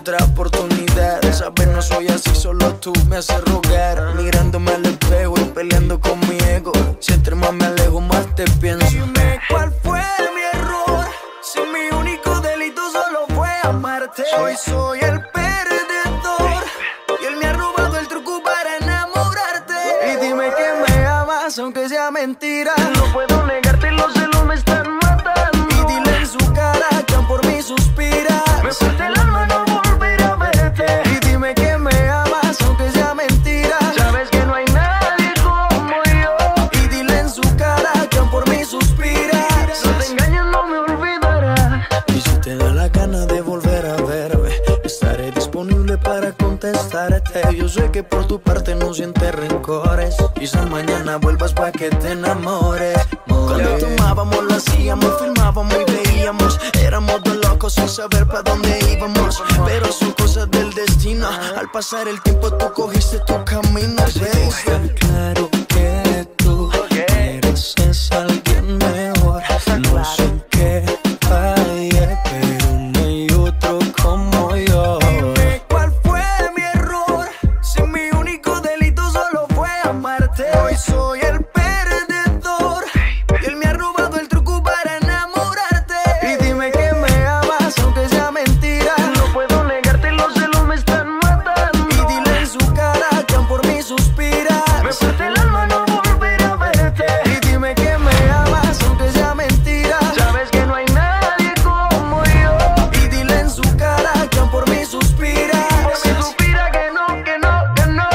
otra oportunidad. Sabes, no soy así, solo tú me haces rogar. Mirándome al espejo y peleando con mi ego. Si entre más me alejo, más te pienso. Dime cuál fue mi error, si mi único delito solo fue amarte. Hoy soy el perdedor y él me ha robado el truco para enamorarte. Y dime que me amas aunque sea mentira. No puedo negarte, los celos me están matando. Y dile en su cara que aún por mí suspira. Me parte el alma no volver a verte. Y dime que me amas aunque sea mentira. Sabes que no hay nadie como yo. Y dile en su cara que aún por mí suspira. No te engañes, no me olvidarás. Y si te da la gana de volver a verme, estaré disponible para contestarte. Yo sé que por tu parte no sientes rencores. Quizás mañana vuelvas pa' que te enamores. Cuando tomábamos lo hacíamos, filmábamos y veíamos. Éramos dos locos sin saber pa' dónde íbamos. Pero son cosas del destino. Al pasar el tiempo tú cogiste tu camino. Está claro que tú mereces a alguien mejor. No sé en qué fallé, pero no hay otro como yo. Dime cuál fue mi error, si mi único delito solo fue amarte. Hoy soy el perdedor y él me ha robado el truco para enamorarte. Y dime que me amas aunque sea mentira. No puedo negarte, los celos me están matando. Y dile en su cara que aún por mí suspira. Me parte el alma no volver a verte. Y dime que me amas aunque sea mentira. Sabes que no hay nadie como yo. Y dile en su cara que aún por mí suspira. Por mí suspira que no, que no, que no.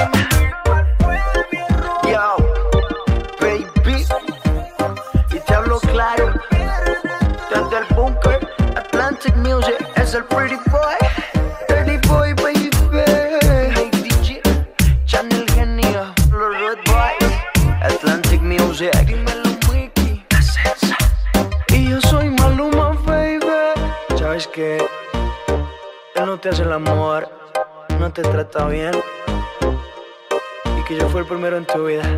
Yo, baby, y te hablo claro. Desde el bunker, Atlantic Music es el pretty boy. Pretty boy, baby. Hey DJ, Channel Genio, los Red Boys, Atlantic Music. Dímelo, Mickey. Y yo soy Maluma, baby. Sabes que él no te hace el amor, no te trata bien, y que yo fui el primero en tu vida.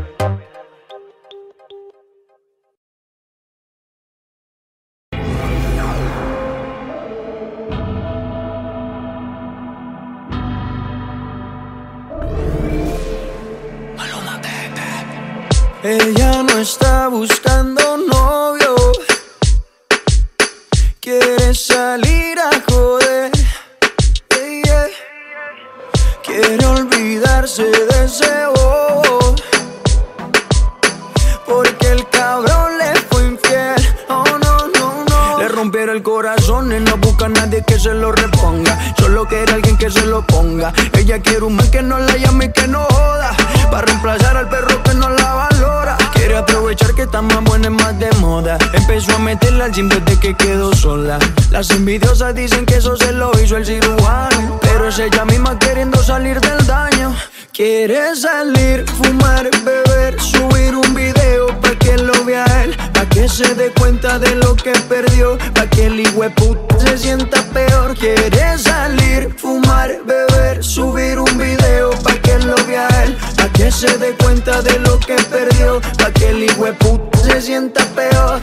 Ella no está buscando novio, quiere salir a joder, yeah, yeah. Quiere olvidarse de ese bobo, porque el cabrón le fue infiel. Oh no, no, no. Le rompieron el corazón y no busca a nadie que se lo reponga. Solo quiere alguien que se lo ponga. Ella quiere un man que no la llame y que no joda, para reemplazar al perro que no la valora. Quiere aprovechar que está más buena y más de moda. Empezó a meterla al gym desde que quedó sola. Las envidiosas dicen que eso se lo hizo el cirujano, pero es ella misma queriendo salir del daño. Quiere salir, fumar, beber, subir un video pa' que lo vea él, pa' que se dé cuenta de lo que perdió, pa' que el hijueputa se sienta peor. Quiere salir, fumar, beber, subir un video pa' que lo vea él, pa' que se dé cuenta de lo que perdió, pa' que el hijueputa se sienta peor.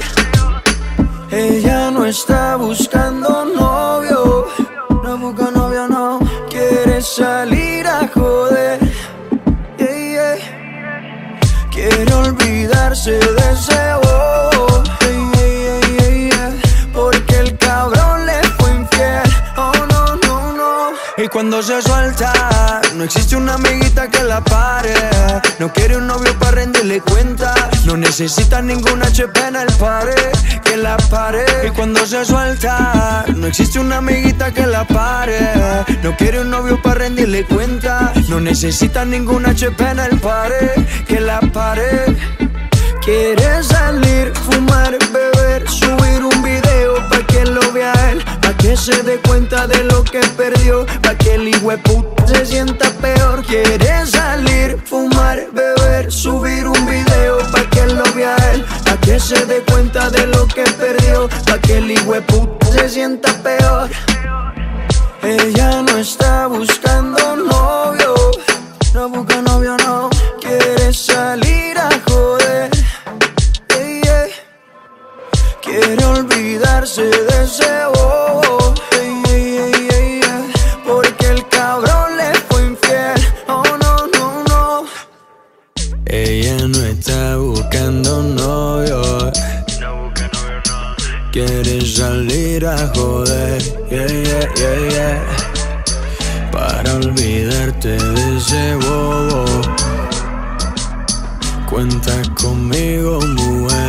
Ella no está buscando novio, no busca novio, no. Quiere salir a joder, yeah, yeah. Quiere olvidarse de ese bobo, yeah, yeah, yeah, yeah. Porque el cabrón le fue infiel. Oh no, no, no. Y cuando se suelta, no existe una amiguita que la pare. No quiere un novio para rendirle cuenta, no necesita ningún HP en el pared que la pare. Y cuando se suelta, no existe una amiguita que la pare. No quiere un novio para rendirle cuenta, no necesita ningún HP en el pared que la pare. Quiere salir, fumar, beber, subir un video pa' que lo vea él, pa' que se dé cuenta de lo que perdió, pa' que el hijueputa se sienta peor. Quiere salir, fumar, beber, subir un video pa' que lo vea él, pa' que se dé cuenta de lo que perdió, pa' que el hijueputa se sienta peor. Ella no está buscando novio, no busca novio, no. Quiere salir a joder, yeah, yeah. Quiere olvidarse de ese bobo, yeah, yeah, yeah, yeah. Porque buscando novio. Quieres salir a joder, yeah, yeah, yeah, yeah, para olvidarte de ese bobo. Cuenta conmigo, mujer.